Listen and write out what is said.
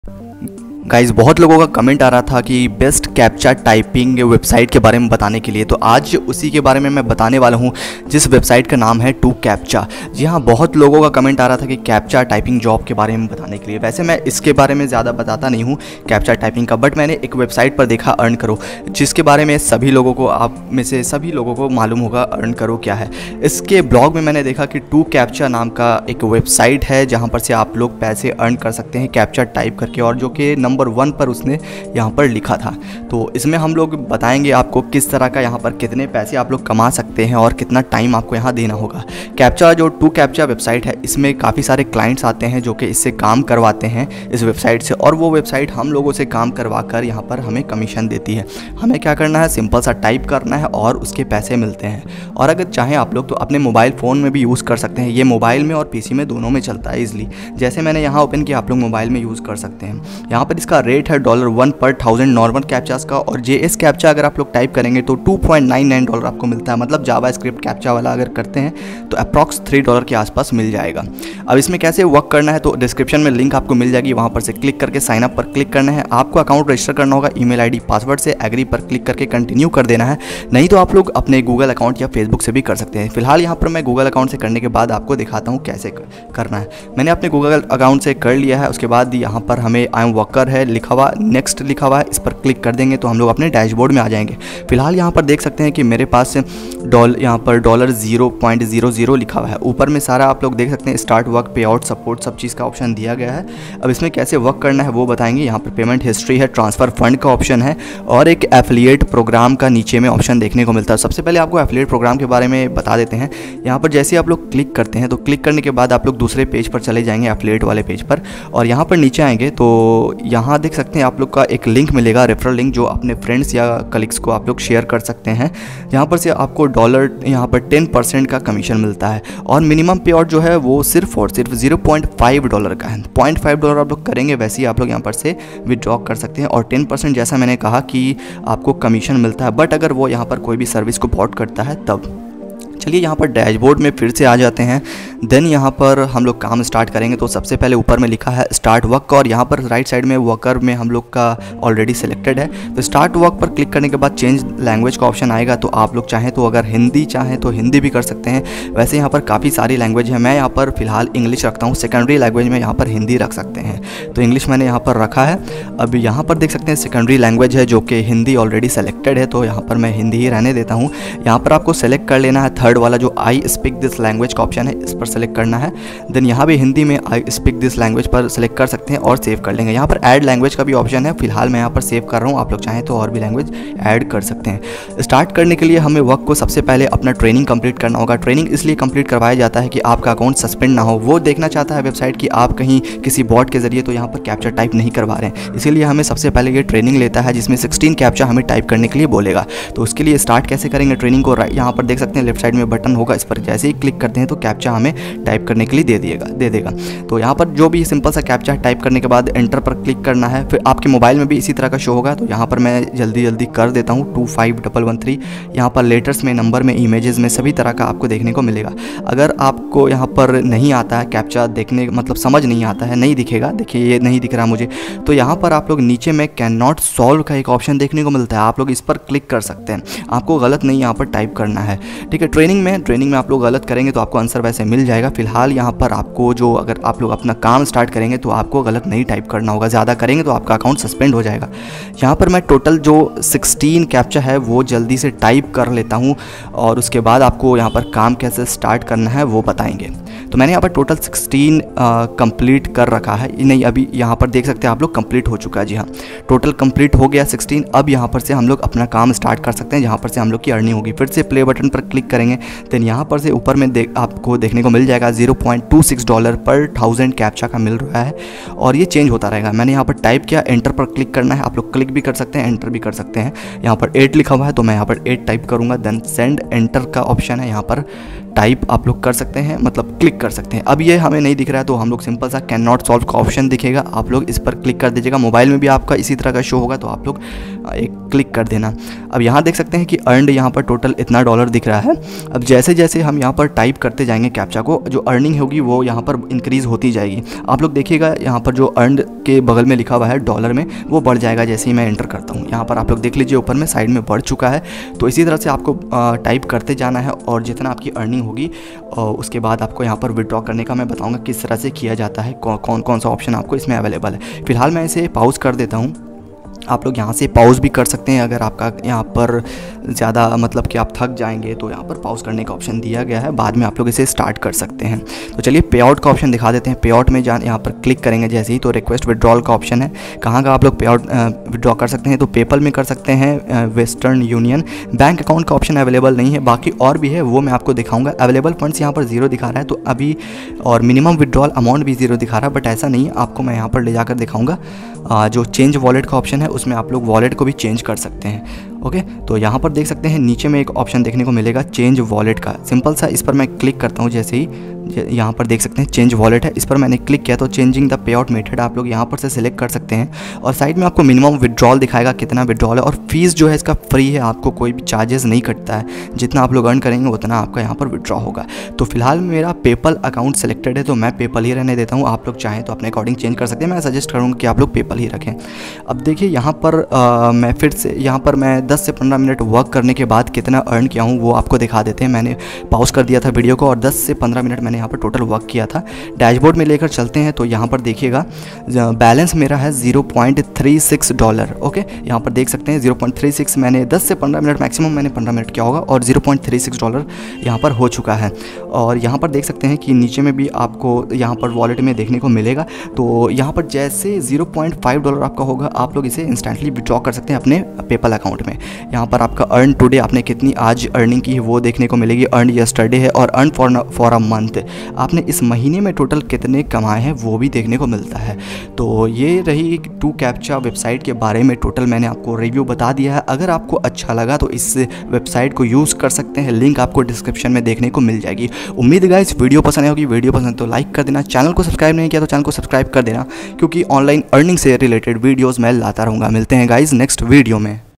Guys, बहुत लोगों का कमेंट आ रहा था कि बेस्ट कैप्चा टाइपिंग वेबसाइट के बारे में बताने के लिए, तो आज उसी के बारे में मैं बताने वाला हूं, जिस वेबसाइट का नाम है टू कैप्चा। जी हाँ, बहुत लोगों का कमेंट आ रहा था कि कैप्चा टाइपिंग जॉब के बारे में बताने के लिए। वैसे मैं इसके बारे में ज़्यादा बताता नहीं हूँ कैप्चा टाइपिंग का, बट मैंने एक वेबसाइट पर देखा अर्न करो, जिसके बारे में सभी लोगों को, आप में से सभी लोगों को मालूम होगा अर्न करो क्या है। इसके ब्लॉग में मैंने देखा कि टू कैप्चा नाम का एक वेबसाइट है, जहाँ पर से आप लोग पैसे अर्न कर सकते हैं कैप्चा टाइप करके, और जो कि नंबर 1 पर उसने यहाँ पर लिखा था। तो इसमें हम लोग बताएंगे आपको किस तरह का यहाँ पर कितने पैसे आप लोग कमा सकते हैं और कितना टाइम आपको यहाँ देना होगा। कैप्चा जो टू कैप्चा वेबसाइट है, इसमें काफ़ी सारे क्लाइंट्स आते हैं जो कि इससे काम करवाते हैं इस वेबसाइट से, और वो वेबसाइट हम लोगों से काम करवा कर यहाँ पर हमें कमीशन देती है। हमें क्या करना है, सिंपल सा टाइप करना है और उसके पैसे मिलते हैं। और अगर चाहें आप लोग तो अपने मोबाइल फ़ोन में भी यूज़ कर सकते हैं। ये मोबाइल में और पीसी में दोनों में चलता है ईजिली। जैसे मैंने यहाँ ओपन किया, आप लोग मोबाइल में यूज़ कर सकते हैं। यहाँ पर इसका रेट है $1 पर 1000 नॉर्मल कैप्चास का, और जेएस कैप्चा अगर आप लोग टाइप करेंगे तो $2.99 आपको मिलता है। मतलब जावा स्क्रिप्ट कैप्चा वाला अगर करते हैं तो अप्रॉक्स $3 के आसपास मिल जाएगा। अब इसमें कैसे वर्क करना है, तो डिस्क्रिप्शन में लिंक आपको मिल जाएगी, वहाँ पर से क्लिक करके साइन अप पर क्लिक करना है। आपको अकाउंट रजिस्टर करना होगा ईमेल आईडी पासवर्ड से, एग्री पर क्लिक करके कंटिन्यू कर देना है। नहीं तो आप लोग अपने गूगल अकाउंट या फेसबुक से भी कर सकते हैं। फिलहाल यहाँ पर मैं गूगल अकाउंट से करने के बाद आपको दिखाता हूँ कैसे करना है। मैंने अपने गूगल अकाउंट से कर लिया है। उसके बाद यहाँ पर हमें आई एम वर्कर है लिखा हुआ, नेक्स्ट लिखा हुआ है, इस पर क्लिक कर देंगे तो हम लोग अपने डैशबोर्ड में आ जाएंगे। फिलहाल यहाँ पर देख सकते हैं कि मेरे पास यहाँ पर $0.00 लिखा हुआ है। ऊपर में सारा आप लोग देख सकते हैं, start work, pay out, support, सब चीज़ का ऑप्शन दिया गया है। अब इसमें कैसे वर्क करना है वो बताएंगे। यहाँ पर पेमेंट हिस्ट्री है, ट्रांसफ़र फंड का ऑप्शन है, और एक एफिलिएट प्रोग्राम का नीचे में ऑप्शन देखने को मिलता है। सबसे पहले आपको एफिलिएट प्रोग्राम के बारे में बता देते हैं। यहाँ पर जैसे आप लोग क्लिक करते हैं तो क्लिक करने के बाद आप लोग दूसरे पेज पर चले जाएंगे, एफिलिएट वाले पेज पर, और यहाँ पर नीचे आएंगे तो यहाँ देख सकते हैं आप लोग का एक लिंक मिलेगा, रेफरल लिंक, जो अपने फ्रेंड्स या कलीग्स को आप लोग शेयर कर सकते हैं। यहाँ पर से आपको यहाँ पर 10% का कमीशन मिलता है, और मिनिमम पे आउट जो है वो सिर्फ और सिर्फ $0.5 का है। $0.5 आप लोग करेंगे, वैसे ही आप लोग यहाँ पर से विड्रॉ कर सकते हैं, और 10% जैसा मैंने कहा कि आपको कमीशन मिलता है। बट अगर वो यहाँ पर कोई भी सर्विस को बॉट करता है तब। चलिए यहाँ पर डैशबोर्ड में फिर से आ जाते हैं। देन यहाँ पर हम लोग काम स्टार्ट करेंगे। तो सबसे पहले ऊपर में लिखा है स्टार्ट वर्क, और यहाँ पर राइट साइड में वर्कर में हम लोग का ऑलरेडी सिलेक्टेड है। तो स्टार्ट वर्क पर क्लिक करने के बाद चेंज लैंग्वेज का ऑप्शन आएगा। तो आप लोग चाहें तो अगर हिंदी चाहें तो हिंदी भी कर सकते हैं। वैसे यहाँ पर काफ़ी सारी लैंग्वेज है, मैं यहाँ पर फिलहाल इंग्लिश रखता हूँ। सेकेंडरी लैंग्वेज में यहाँ पर हिंदी रख सकते हैं, तो इंग्लिश मैंने यहाँ पर रखा है। अब यहाँ पर देख सकते हैं सेकेंडरी लैंग्वेज है जो कि हिंदी ऑलरेडी सेलेक्टेड है, तो यहाँ पर मैं हिंदी ही रहने देता हूँ। यहाँ पर आपको सेलेक्ट कर लेना है थर्ड वाला जो आई स्पीक दिस लैंग्वेज का ऑप्शन है, इस पर सेलेक्ट करना है। देन यहाँ भी हिंदी में आई स्पीक दिस लैंग्वेज पर सेलेक्ट कर सकते हैं और सेव कर लेंगे। यहाँ पर ऐड लैंग्वेज का भी ऑप्शन है, फिलहाल मैं यहाँ पर सेव कर रहा हूँ। आप लोग चाहें तो और भी लैंग्वेज ऐड कर सकते हैं। स्टार्ट करने के लिए हमें वर्क को सबसे पहले अपना ट्रेनिंग कंप्लीट करना होगा। ट्रेनिंग इसलिए कंप्लीट करवाया जाता है कि आपका अकाउंट सस्पेंड ना हो। वो देखना चाहता है वेबसाइट कि आप कहीं किसी बॉट के जरिए तो यहाँ पर कैप्चा टाइप नहीं करवा रहे हैं, इसीलिए हमें सबसे पहले ये ट्रेनिंग लेता है, जिसमें 16 कैप्चा हमें टाइप करने के लिए बोलेगा। तो उसके लिए स्टार्ट कैसे करेंगे ट्रेनिंग को, यहाँ पर देख सकते हैं लेफ्ट साइड में बटन होगा, इस पर जैसे ही क्लिक करते हैं तो कैप्चा हमें टाइप करने के लिए दे देगा। तो यहाँ पर जो भी सिंपल सा कैप्चा टाइप करने के बाद एंटर पर क्लिक करना है। फिर आपके मोबाइल में भी इसी तरह का शो होगा, तो यहाँ पर मैं जल्दी कर देता हूँ 25113। यहाँ पर लेटर्स में, नंबर में, इमेजेस में सभी तरह का आपको देखने को मिलेगा। अगर आपको यहाँ पर नहीं आता है कैप्चा देखने, मतलब समझ नहीं आता है, नहीं दिखेगा, देखिए ये नहीं दिख रहा मुझे, तो यहाँ पर आप लोग नीचे में कैन नॉट सॉल्व का एक ऑप्शन देखने को मिलता है, आप लोग इस पर क्लिक कर सकते हैं। आपको गलत नहीं यहाँ पर टाइप करना है, ठीक है। ट्रेनिंग में आप लोग गलत करेंगे तो आपको आंसर वैसे मिल जाएगा। फिलहाल यहाँ पर आपको जो, अगर आप लोग अपना काम स्टार्ट करेंगे तो आपको गलत नहीं टाइप करना होगा, ज़्यादा करेंगे तो आपका अकाउंट सस्पेंड हो जाएगा। यहाँ पर मैं टोटल जो 16 कैप्चा है वो जल्दी से टाइप कर लेता हूँ, और उसके बाद आपको यहाँ पर काम कैसे स्टार्ट करना है वो बताएंगे। तो मैंने यहाँ पर टोटल 16 कंप्लीट कर रखा है, नहीं अभी यहाँ पर देख सकते हैं आप लोग कंप्लीट हो चुका है। जी हाँ, टोटल कंप्लीट हो गया 16। अब यहाँ पर से हम लोग अपना काम स्टार्ट कर सकते हैं, जहाँ पर से हम लोग की अर्निंग होगी। फिर से प्ले बटन पर क्लिक करेंगे, देन यहाँ पर से ऊपर में आपको देखने को मिल जाएगा $0.26 पर 1000 कैप्चा का मिल रहा है, और ये चेंज होता रहेगा। मैंने यहाँ पर टाइप किया, एंटर पर क्लिक करना है। आप लोग क्लिक भी कर सकते हैं, एंटर भी कर सकते हैं। यहाँ पर 8 लिखा हुआ है तो मैं यहाँ पर 8 टाइप करूँगा। देन सेंड एंटर का ऑप्शन है, यहाँ पर टाइप आप लोग कर सकते हैं, मतलब क्लिक कर सकते हैं। अब ये हमें नहीं दिख रहा है तो हम लोग सिंपल सा कैन नॉट सॉल्व का ऑप्शन दिखेगा, आप लोग इस पर क्लिक कर दीजिएगा। मोबाइल में भी आपका इसी तरह का शो होगा, तो आप लोग एक क्लिक कर देना। अब यहाँ देख सकते हैं कि अर्नड यहाँ पर टोटल इतना डॉलर दिख रहा है। अब जैसे जैसे हम यहाँ पर टाइप करते जाएंगे कैप्चा को, जो अर्निंग होगी वो यहाँ पर इंक्रीज़ होती जाएगी। आप लोग देखिएगा यहाँ पर जो अर्नड के बगल में लिखा हुआ है डॉलर में, वो बढ़ जाएगा जैसे ही मैं एंटर करता हूँ। यहाँ पर आप लोग देख लीजिए ऊपर में साइड में बढ़ चुका है। तो इसी तरह से आपको टाइप करते जाना है और जितना आपकी अर्निंग होगी उसके बाद आपको यहाँ पर विड्रॉ करने का मैं बताऊँगा किस तरह से किया जाता है, कौन कौन सा ऑप्शन आपको इसमें अवेलेबल है। फिलहाल मैं इसे पॉज कर देता हूँ। आप लोग यहाँ से पॉज भी कर सकते हैं अगर आपका यहाँ पर ज़्यादा मतलब कि आप थक जाएंगे तो यहाँ पर पॉज करने का ऑप्शन दिया गया है, बाद में आप लोग इसे स्टार्ट कर सकते हैं। तो चलिए पे आउट का ऑप्शन दिखा देते हैं। पे आउट में यहाँ पर क्लिक करेंगे जैसे ही तो रिक्वेस्ट विड्रॉल का ऑप्शन है। कहाँ का आप लोग पे आउट विड्रॉ कर सकते हैं, तो पेपल में कर सकते हैं, वेस्टर्न यूनियन। बैंक अकाउंट का ऑप्शन अवेलेबल नहीं है, बाकी और भी है वो मैं आपको दिखाऊंगा। अवेलेबल फंड्स यहाँ पर 0 दिखा रहा है तो अभी, और मिनिमम विड्रॉल अमाउंट भी 0 दिखा रहा है, बट ऐसा नहीं है, आपको मैं यहाँ पर ले जाकर दिखाऊंगा। जो चेंज वॉलेट का ऑप्शन है उसमें आप लोग वॉलेट को भी चेंज कर सकते हैं। ओके, तो यहाँ पर देख सकते हैं नीचे में एक ऑप्शन देखने को मिलेगा चेंज वॉलेट का, सिंपल सा। इस पर मैं क्लिक करता हूँ जैसे ही, यहाँ पर देख सकते हैं चेंज वॉलेट है, इस पर मैंने क्लिक किया तो changing the pay out method आप लोग यहाँ पर से सिलेक्ट कर सकते हैं। और साइड में आपको मिनिमम विड्रॉल दिखाएगा कितना विड्रॉल है, और फीस जो है इसका फ्री है, आपको कोई भी चार्जेस नहीं कटता है। जितना आप लोग अर्न करेंगे उतना आपका यहाँ पर विड्रॉ होगा। तो फिलहाल मेरा पेपल अकाउंट सेलेक्टेड है तो मैं पेपल ही रहने देता हूँ। आप लोग चाहें तो अपने अकॉर्डिंग चेंज कर सकते हैं, मैं सजेस्ट करूँगा कि आप लोग पेपल ही रखें। अब देखिए यहाँ पर मैं फिर से यहाँ पर मैं 10 से 15 मिनट वर्क करने के बाद कितना अर्न किया हूँ वो आपको दिखा देते हैं। मैंने पॉज कर दिया था वीडियो को और 10 से 15 मिनट मैंने यहाँ पर टोटल वर्क किया था। डैशबोर्ड में लेकर चलते हैं तो यहाँ पर देखिएगा बैलेंस मेरा है $0.36। ओके, यहाँ पर देख सकते हैं 0.36 मैंने 10 से 15 मिनट, मैक्सिमम मैंने 15 मिनट किया होगा, और $0.36 यहाँ पर हो चुका है। और यहाँ पर देख सकते हैं कि नीचे में भी आपको यहाँ पर वॉलेट में देखने को मिलेगा। तो यहाँ पर जैसे $0.5 आपका होगा, आप लोग इसे इंस्टेंटली विड्रॉ कर सकते हैं अपने पेपल अकाउंट में। यहाँ पर आपका अर्न टुडे, आपने कितनी आज अर्निंग की है वो देखने को मिलेगी। अर्न यस्टरडे है, और अर्न फॉर अ मंथ, आपने इस महीने में टोटल कितने कमाए हैं वो भी देखने को मिलता है। तो ये रही 2 कैप्चा वेबसाइट के बारे में टोटल मैंने आपको रिव्यू बता दिया है। अगर आपको अच्छा लगा तो इस वेबसाइट को यूज़ कर सकते हैं, लिंक आपको डिस्क्रिप्शन में देखने को मिल जाएगी। उम्मीद है गाइस वीडियो पसंद होगी, वीडियो पसंद तो लाइक कर देना, चैनल को सब्सक्राइब नहीं किया तो चैनल को सब्सक्राइब कर देना, क्योंकि ऑनलाइन अर्निंग से रिलेटेड वीडियोज़ मैं लाता रहूँगा। मिलते हैं गाइस नेक्स्ट वीडियो में।